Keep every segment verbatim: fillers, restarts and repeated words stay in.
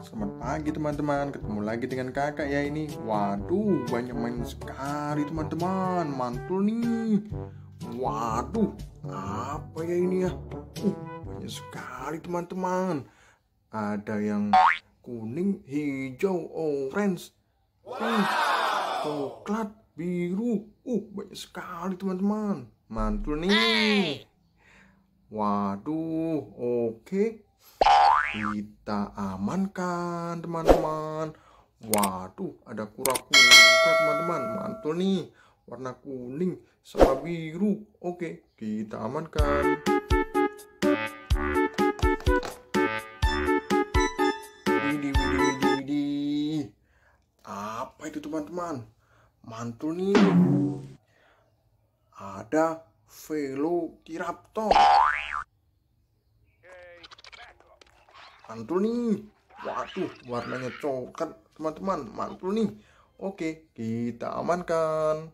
Selamat pagi teman-teman, ketemu lagi dengan kakak ya ini. Waduh, banyak main sekali teman-teman. Mantul nih. Waduh, apa ya ini ya? Uh, banyak sekali teman-teman. Ada yang kuning, hijau, orange, pink, coklat, biru. Uh, banyak sekali teman-teman. Mantul nih. Waduh, oke. Kita amankan teman-teman. Waduh, ada kura-kura teman-teman. Mantul nih, warna kuning sama biru. Oke, kita amankan. Widih, widih, widih, widih. Apa itu teman-teman? Mantul nih. Ada Velociraptor. Mantul nih. Waduh, warnanya coklat teman-teman. Mantul nih. Oke, kita amankan.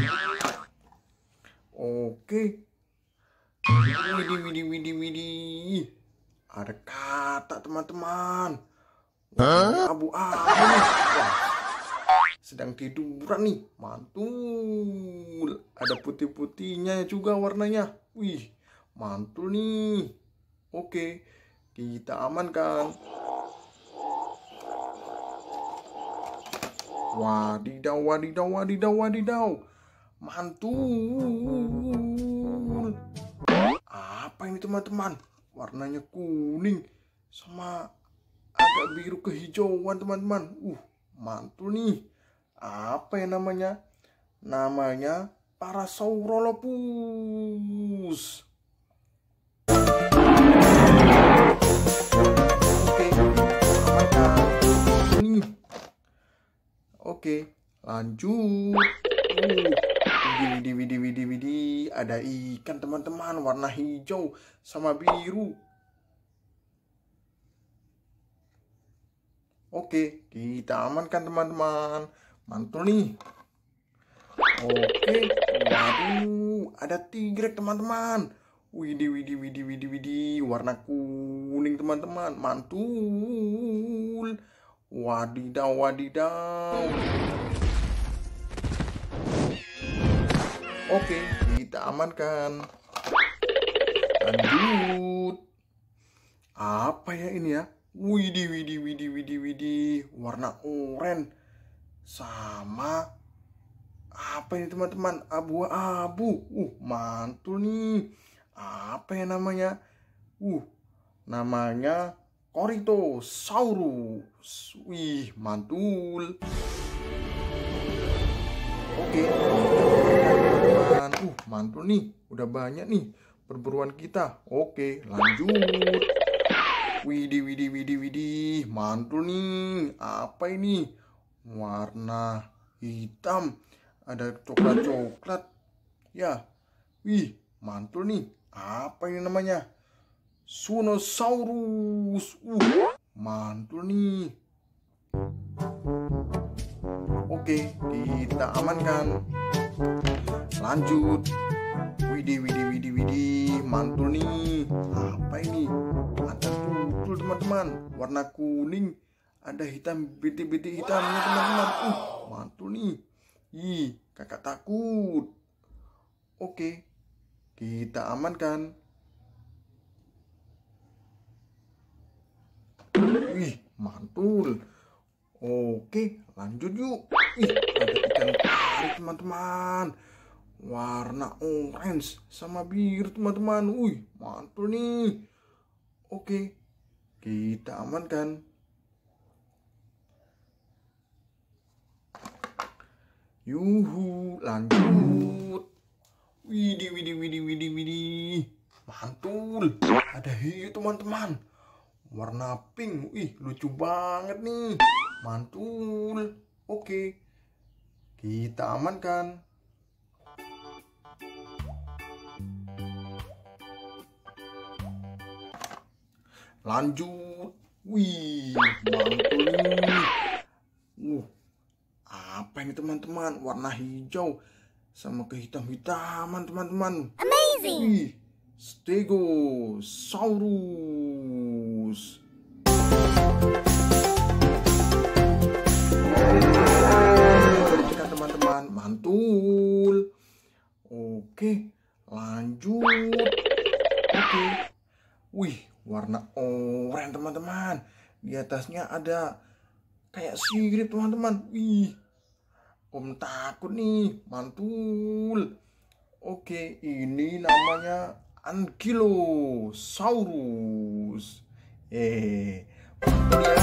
Oke. Widih, widih, widih, widih. Ada kata teman-teman. Abu-abu nih. Wah, sedang tiduran nih. Mantul. Ada putih-putihnya juga warnanya. Wih, mantul nih. Oke, kita amankan. Wadidaw, wadidaw, wadidaw, wadidaw. Mantul. Apa ini teman-teman? Warnanya kuning sama agak biru kehijauan teman-teman. Uh, mantul nih. Apa yang namanya? Namanya Parasaurolophus. Oke, lanjut. Uh, widih, widih, widih, widih. Ada ikan teman-teman, warna hijau sama biru. Oke, kita amankan teman-teman. Mantul nih. Oke, waduh, ada tigrek teman-teman. Widih, widih, widih, widih, widih. Warna kuning teman-teman. Mantul. Wadidaw, wadidaw. Oke, kita amankan. Lanjut. Apa ya ini ya? Widih, widih, widih, widih, widih. Warna oranye sama apa ini teman-teman? Abu-abu. Uh, mantul nih. Apa ya namanya? Uh, namanya Corythosaurus. Wih, mantul. Oke, teman-teman. Uh, mantul nih. Udah banyak nih perburuan kita. Oke, lanjut. Widih, widih, widih, widih. Mantul nih. Apa ini? Warna hitam. Ada coklat-coklat. Ya. Wih, mantul nih. Apa ini namanya? Spinosaurus. Uh, mantul nih. Oke, kita amankan. Lanjut. Widih, widih, widih, widih. Mantul nih. Apa ini? Ada tutul teman-teman. Warna kuning. Ada hitam, bintik-bintik hitamnya teman-teman. Uh, mantul nih. Ih, kakak takut. Oke, kita amankan. Wih, mantul. Oke, lanjut yuk. Ih, ada ikan pari teman-teman. Warna orange sama biru teman-teman. Wih, mantul nih. Oke, kita amankan. Yuhu, lanjut. Widih, widih, widih, widih, widih. Mantul. Ada hiu teman-teman. Warna pink. Ih, lucu banget nih. Mantul. Oke, kita amankan. Lanjut. Wih, mantul nih. Uh, apa ini teman-teman? Warna hijau sama kehitam-hitaman teman-teman. Amazing. Wih, Stegosaurus. Oke, lanjut. Oke. Wih, warna oranye teman-teman. Di atasnya ada kayak sirip teman-teman. Wih, Om takut nih, mantul. Oke, ini namanya Ankylosaurus. Eh, mantul ya.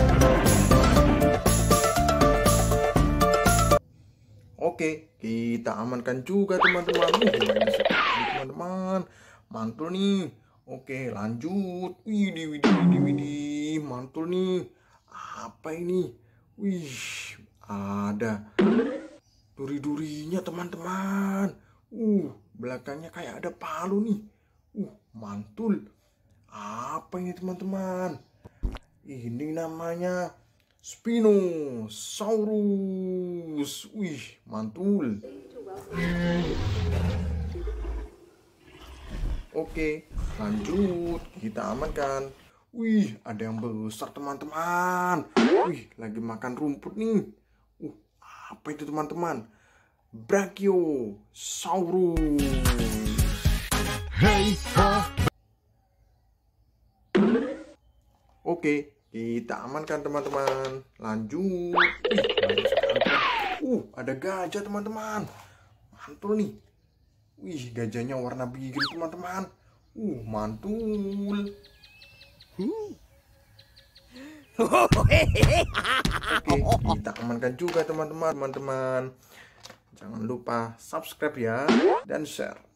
Oke, kita amankan juga teman-teman. Uh, banyak sekali teman-teman. Mantul nih. Oke, lanjut. Widih, widih, widih, widih. Mantul nih. Apa ini? Wih, ada duri-durinya teman-teman. Uh, belakangnya kayak ada palu nih. Uh, mantul. Apa ini teman-teman? Ini namanya Spinosaurus. Wih, mantul. Oke, lanjut. Kita amankan. Wih, ada yang besar teman-teman. Wih, lagi makan rumput nih. Uh, apa itu teman-teman? Brachiosaurus. Hey, ha. Oke, kita amankan teman-teman. Lanjut. Uh, ada gajah teman-teman. Mantul nih. Wih, gajahnya warna biru teman-teman. Uh, mantul. Oke, kita amankan juga teman-teman. Teman-teman, jangan lupa subscribe ya dan share.